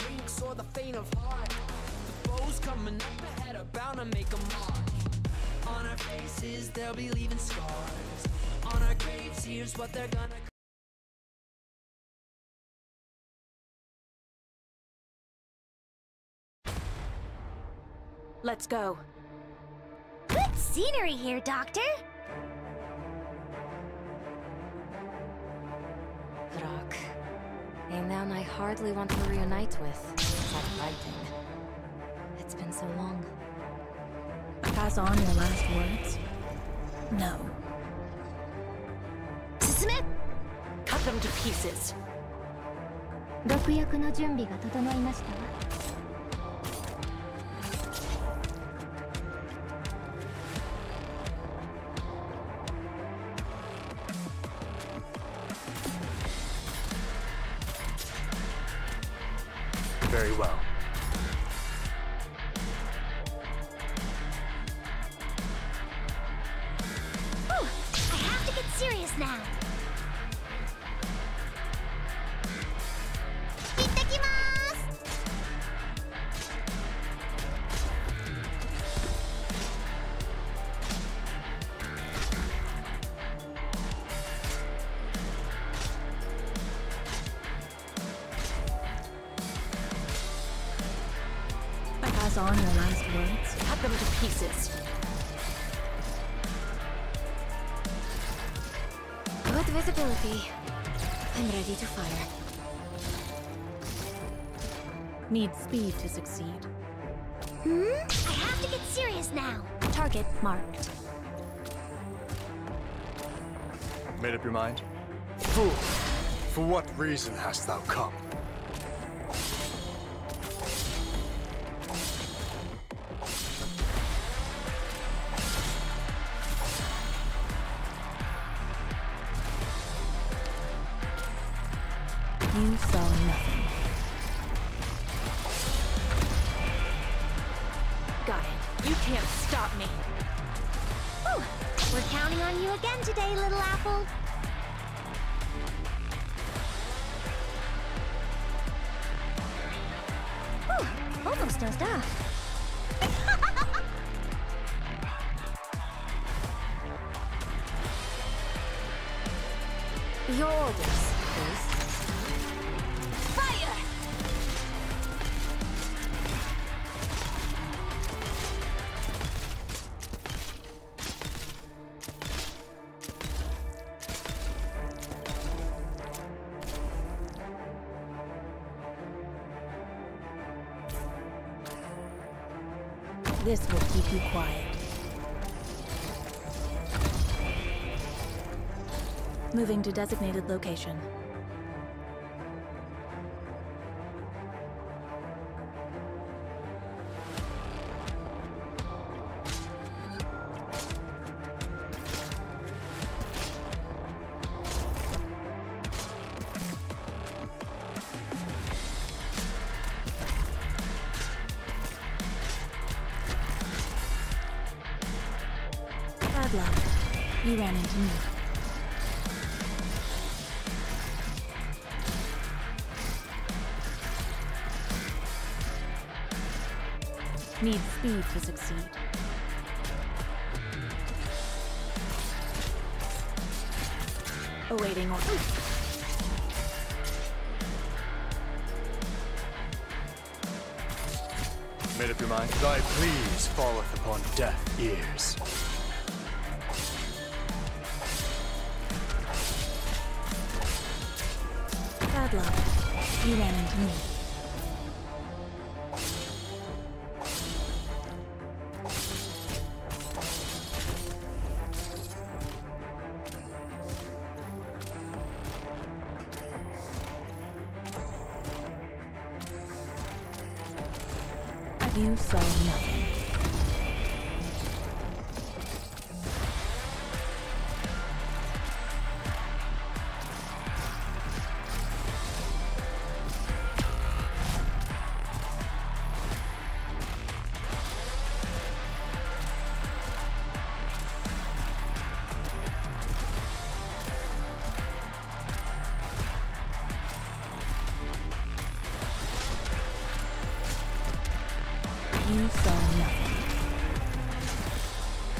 drinks or the faint of heart. The foes coming up ahead are bound to make a mark. On our faces they'll be leaving scars. On our graves here's what they're gonna. Let's go. Good scenery here, Doctor. Vrak. A man I hardly want to reunite with. Like fighting. It's been so long. Pass on your last words? No. Smith! Cut them to pieces. 毒薬の準備が整いましたわ。 Very well. Whew, I have to get serious now. 行ってきます。 Pass on your last words? Cut them to pieces. Good visibility. I'm ready to fire. Need speed to succeed. I have to get serious now. Target marked. Made up your mind? Fool! For what reason hast thou come? You saw nothing. Got it. You can't stop me. Whew, we're counting on you again today, little apple. Whew, almost dozed off. Your orders, please. Fire! This will keep you quiet. Moving to designated location. Bad luck. You ran into me. Need speed to succeed. Awaiting orders. Made up your mind? Thy pleas falleth upon deaf ears. Bad luck. You ran into me. You saw nothing.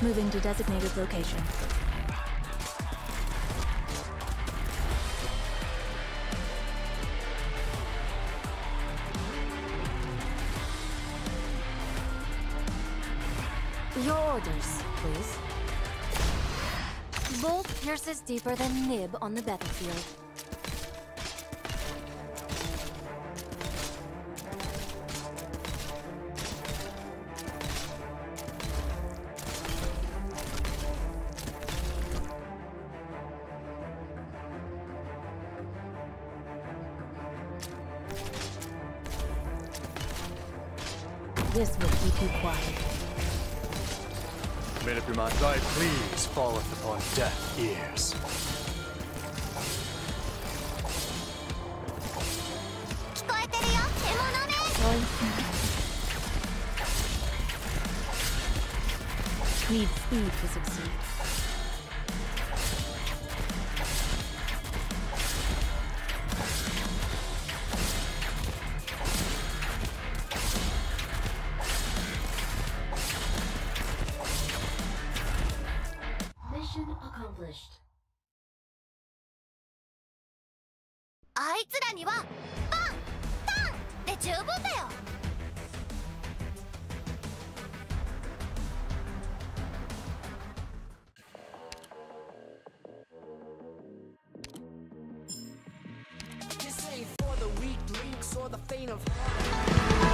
Moving to designated location. Your orders, please. Bolt pierces deeper than nib on the battlefield. This will keep you quiet. Made up your mind? Thy pleas falleth upon deaf ears. Need speed to succeed. Mission accomplished. あいつらにはパンパンで十分だよ。 This ain't for the weak links or the faint of heart.